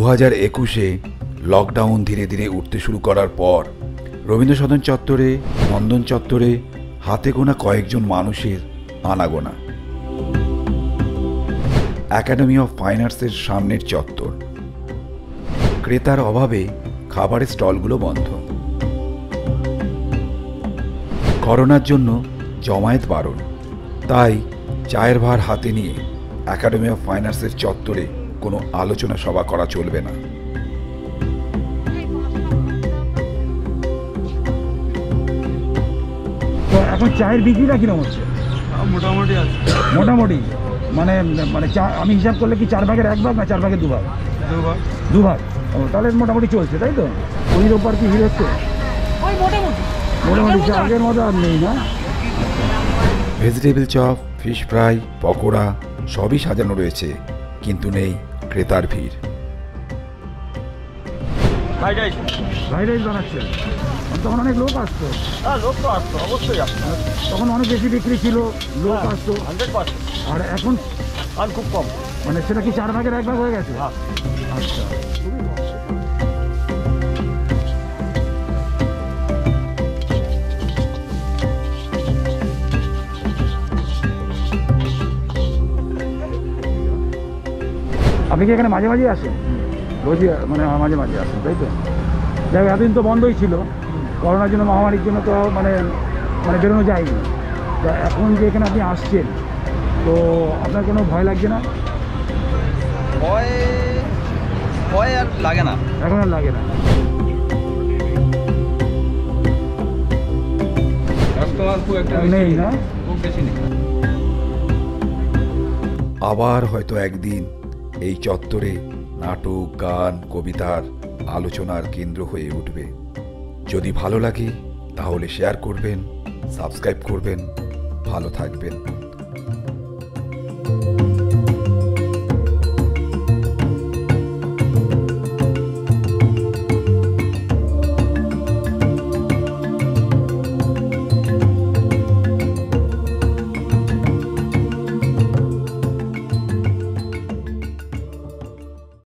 2021-এ lockdown ধীরে ধীরে উঠতে শুরু করার পর রবীন্দ্র সদন চত্বরে, নন্দন চত্বরে হাতে গোনা কয়েকজন মানুষের আনাগোনা। একাডেমি অফ ফাইন আর্টসের সামনের চত্বর। ক্রেতার অভাবে খাবারের স্টলগুলো বন্ধ। করোনার জন্য জমায়েত বারণ, তাই চায়ের ভার হাতে নিয়ে একাডেমি অফ ফাইন আর্টসের চত্বরে কোনো আলোচনা সভা করা চলবে না। তো এখন চায়ের বিক্রিটা কিরকম হচ্ছে? মোটামুটি আছে। মোটামুটি মানে মানে চা আমি হিসাব করলে কি 4 ভাগের 1 ভাগ না 4 ভাগের 2 ভাগ? 2 ভাগ। ও তাহলে মোটামুটি চলছে, তাই তো? ওই ওপর কি ভিড় হচ্ছে? ওই মোটামুটি মোটামুটি আগের মতো আর নেই না? Vegetable chop, fish fry, pakora সবই সাজানো রয়েছে, কিন্তু নেই ক্রেতার ভিড়। ফ্রাইড রাইস বানাচ্ছে, তখন অনেক লোক আসতো। লোক তো আসতো, অবশ্যই আসতো। তখন অনেক বেশি বিক্রি ছিল, লোক আসতো। 100%। আর এখন আর খুব কম। মানে সেটা কি 4 ভাগের 1 ভাগ হয়ে গেছে? আচ্ছা। আপনি কি এখানে মাঝে মাঝে আসেন? রোজই মানে মাঝে মাঝে আসেন, তাই তো? যাই হোক, এতদিন তো বন্ধই ছিল করোনার জন্য, মহামারীর জন্য, তো মানে বেরোনো যায়নি। তা এখন যে এখানে আপনি আসছেন, তো আপনার কোনো ভয় লাগছে না? ভয় আর লাগে না, এখন আর লাগে না। কাস্টমার খুব একটা নেই না, খুব বেশি নেই। আবার হয়তো একদিন এই চত্বরে নাটক, গান, কবিতার আলোচনার কেন্দ্র হয়ে উঠবে। যদি ভালো লাগে তাহলে শেয়ার করবেন, সাবস্ক্রাইব করবেন। ভালো থাকবেন।